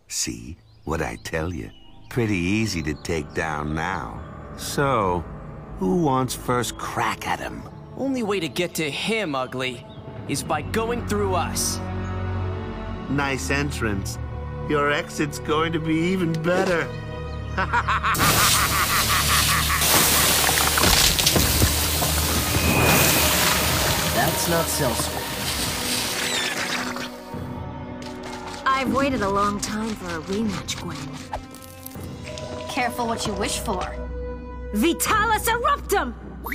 See, what I tell you? Pretty easy to take down now. So, who wants first crack at him? Only way to get to him, Ugly, is by going through us. Nice entrance. Your exit's going to be even better. That's not Celso. I've waited a long time for a rematch, Gwen. Careful what you wish for. Vitalis Eruptum!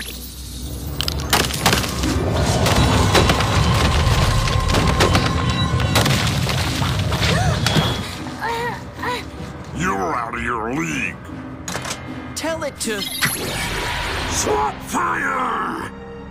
You're out of your league. Tell it to... Swap fire!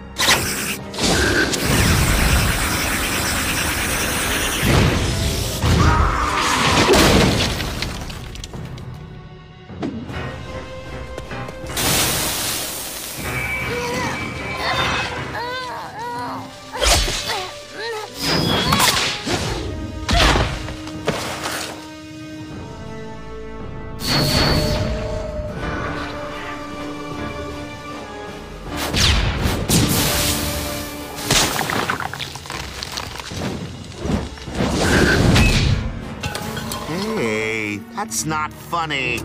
Hey, that's not funny.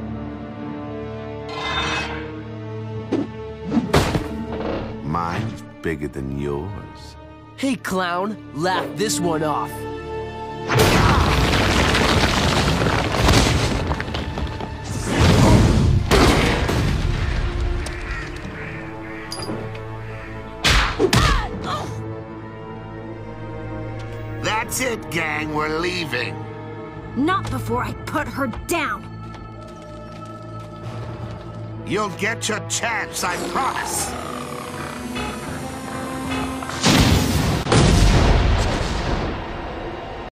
Mine's bigger than yours. Hey, clown, laugh this one off. That's it, gang. We're leaving. Not before I put her down! You'll get your chance, I promise.